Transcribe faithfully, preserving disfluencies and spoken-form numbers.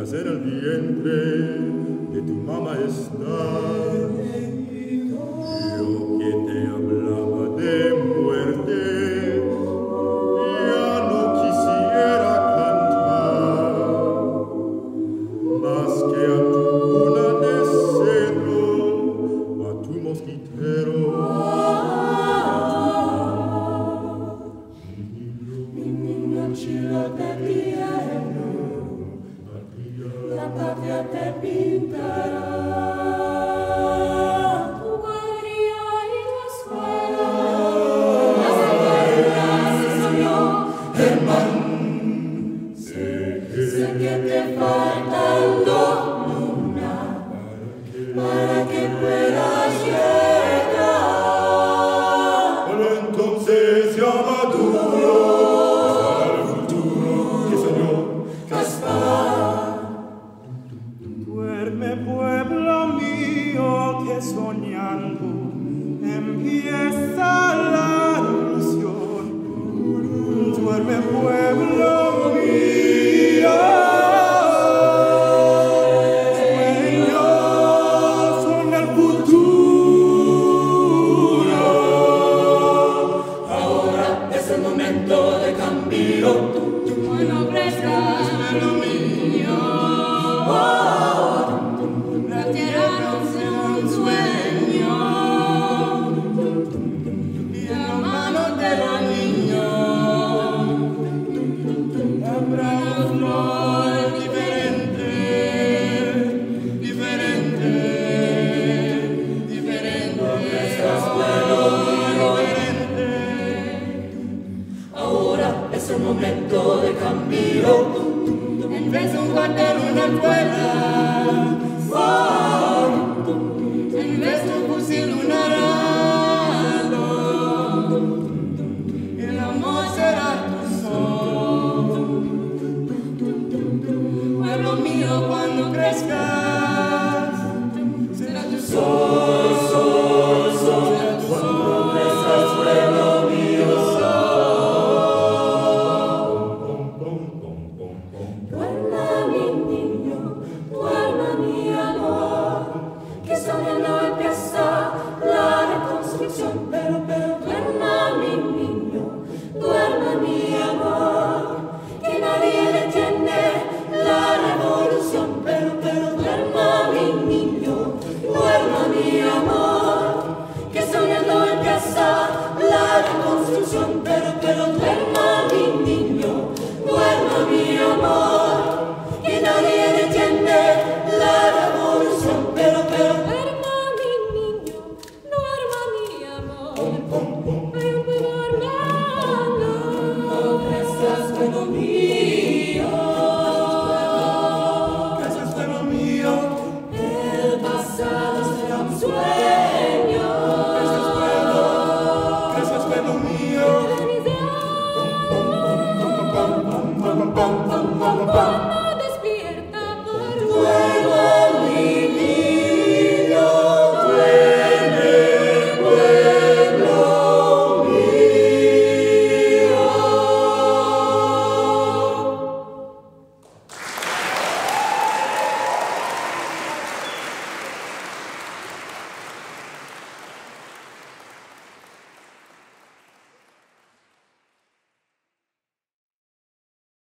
nacer el vientre de tu mamá está. Yo que te hablaba de muerte, ya no quisiera cantar, más que a tu cuna de cedro, a tu mosquitero. Mi niño chilo te tierno, la patria te pintará. Duerme pueblo mío que soñando empieza la ilusión. Duerme pueblo mío, sueños son el futuro. Ahora es el momento de cambio. Bueno, crezcas, pueblo mío. La tierra no sea un sueño, y en la mano de los niños habrá una flor diferente, diferente, diferente. Crezcas, pueblo mío, diferente. Ahora es el momento de cambio. En vez de un cuartel, una escuela. Oh, en vez de un fusil, un arado. El amor será tu sol. Pueblo mío, cuando crezcas.